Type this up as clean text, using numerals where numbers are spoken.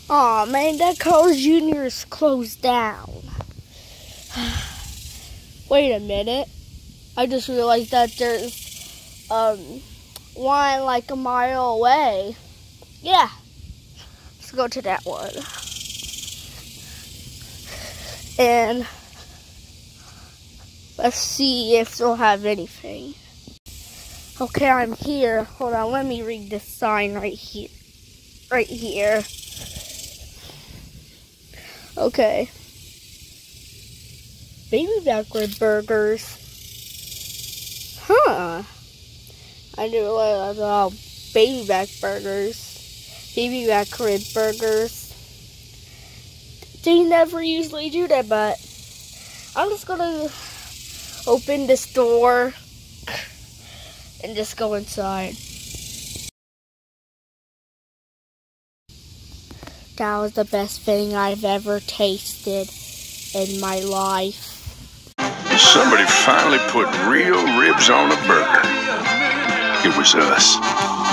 Aw, man, that Carl's Jr. is closed down. Wait a minute. I just realized that there's one like a mile away. Yeah. Let's go to that one. And let's see if they'll have anything. Okay, I'm here. Hold on, let me read this sign right here. Right here. Okay. Baby back rib burgers. Huh. I didn't realize about baby back burgers. Baby back rib burgers. They never usually do that, but I'm just gonna open this door and just go inside. That was the best thing I've ever tasted in my life. Somebody finally put real ribs on a burger. It was us.